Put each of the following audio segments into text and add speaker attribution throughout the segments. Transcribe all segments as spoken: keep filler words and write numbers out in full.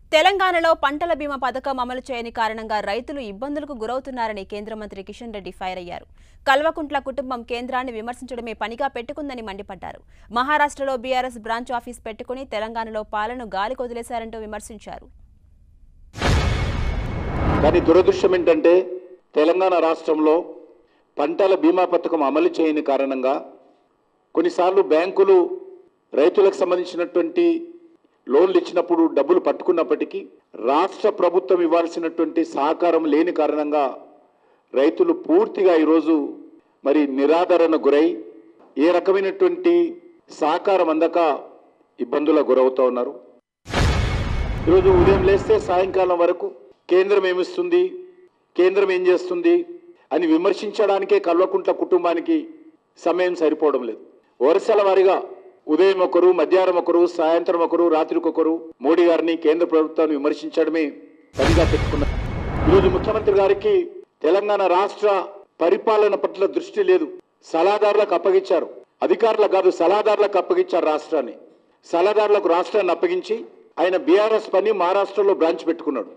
Speaker 1: తెలంగాణలో పంటల బీమా పథకం అమలు చేయని కారణంగా రైతులు ఇబ్బందులకు గురవుతున్నారని కేంద్ర మంత్రి కిషన్ రెడ్డి ఫైర్ అయ్యారు. కల్వకుంట్ల కుటుంబం కేంద్రాన్ని విమర్శించడమే పనిగా పెట్టుకుందని మండిపడ్డారు. మహారాష్ట్రలో బీఆర్ఎస్ బ్రాంచ్ ఆఫీస్ పెట్టుకుని తెలంగాణలో పాలన గాలికి వదిలేశారంటూ విమర్శించారు.
Speaker 2: కానీ దురదృష్టం ఏంటంటే తెలంగాణ రాష్ట్రంలో పంటల బీమా పథకం అమలు చేయని కారణంగా కొన్నిసార్లు బ్యాంకులు రైతులకు సంబంధించినటువంటి లోన్లు ఇచ్చినప్పుడు డబ్బులు పట్టుకున్నప్పటికీ రాష్ట్ర ప్రభుత్వం ఇవ్వాల్సినటువంటి సహకారం లేని కారణంగా రైతులు పూర్తిగా ఈరోజు మరి నిరాదరణ గురై ఏ రకమైనటువంటి సహకారం అందక ఇబ్బందులకు గురవుతూ ఉన్నారు. ఈరోజు ఉదయం లేస్తే సాయంకాలం వరకు కేంద్రం ఏమిస్తుంది, కేంద్రం ఏం చేస్తుంది అని విమర్శించడానికే కల్వకుంట్ల కుటుంబానికి సమయం సరిపోవడం లేదు. వరుసల వారీగా ఉదయం ఒకరు, మధ్యాహ్నం ఒకరు, సాయంత్రం ఒకరు, రాత్రికి ఒకరు మోడీ గారిని, కేంద్ర ప్రభుత్వాన్ని విమర్శించడమే పనిగా పెట్టుకున్నారు. ఈరోజు ముఖ్యమంత్రి గారికి తెలంగాణ రాష్ట్ర పరిపాలన పట్ల దృష్టి లేదు. సలహాదారులకు అప్పగించారు, అధికారులకు కాదు సలహాదారులకు అప్పగించారు రాష్ట్రాన్ని. సలహాదారులకు రాష్ట్రాన్ని అప్పగించి ఆయన బీఆర్ఎస్ పని మహారాష్ట్రలో బ్రాంచ్ పెట్టుకున్నాడు.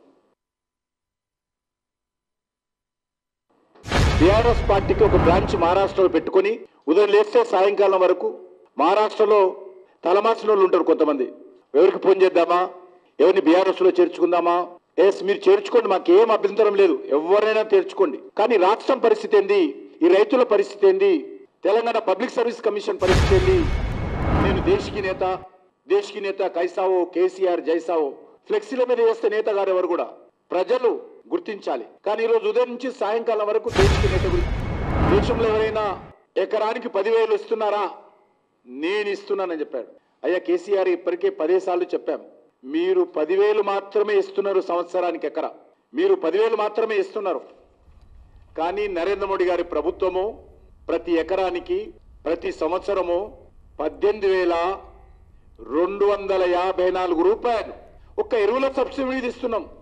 Speaker 2: బీఆర్ఎస్ పార్టీకి ఒక బ్రాంచ్ మహారాష్ట్రలో పెట్టుకొని ఉదయం లేస్తే సాయంకాలం వరకు మహారాష్ట్రలో తలమాసిన వాళ్ళు ఉంటారు కొంతమంది. ఎవరికి ఫోన్ చేద్దామా, ఎవరిని బీఆర్ఎస్లో చేర్చుకుందామా, ఎస్ మీరు చేర్చుకోండి, మాకు ఏం అభ్యంతరం లేదు, ఎవరైనా చేర్చుకోండి. కానీ రాష్ట్రం పరిస్థితి ఏంది, ఈ రైతుల పరిస్థితి ఏంది, తెలంగాణ పబ్లిక్ సర్వీస్ కమిషన్ పరిస్థితి ఏంది? నేను దేశకి నేత, దేశకి నేత కైసావో, కేసీఆర్ జైసావో ఫ్లెక్సీల మీద వేస్తే నేత గారు ఎవరు కూడా ప్రజలు గుర్తించాలి. కానీ ఈరోజు ఉదయం నుంచి సాయంకాలం వరకు దేశకి నేత గురించి, దేశంలో ఎవరైనా ఎకరానికి పదివేలు ఇస్తున్నారా, నేను ఇస్తున్నానని చెప్పాడు. అయ్యా కేసీఆర్ ఇప్పటికే పదే సార్లు చెప్పాం, మీరు పదివేలు మాత్రమే ఇస్తున్నారు సంవత్సరానికి ఎకరా, మీరు పదివేలు మాత్రమే ఇస్తున్నారు. కానీ నరేంద్ర మోడీ గారి ప్రభుత్వము ప్రతి ఎకరానికి ప్రతి సంవత్సరము పద్దెనిమిది వేల రెండు వందల యాభై నాలుగు రూపాయలు ఒక్క ఎరువుల సబ్సిడీ ఇస్తున్నాం.